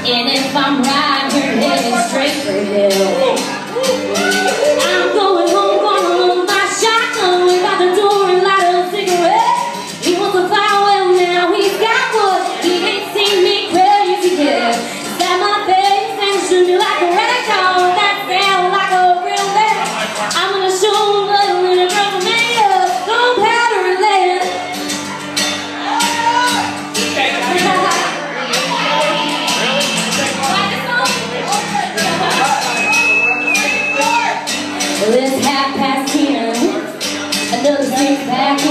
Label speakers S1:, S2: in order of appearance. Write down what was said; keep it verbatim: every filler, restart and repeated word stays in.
S1: And if I'm right, you're heading straight for hell. I'm going home, gonna load my shotgun, wait by the door and light a cigarette. He wants a fire, well now he's got wood. He ain't seen me crazy yet. Stab my face and shoot me like a red dog. That sound like a real man. I'm gonna show him love when it comes to me. Gunpowder and lead. Well, it's half past ten. Another six pack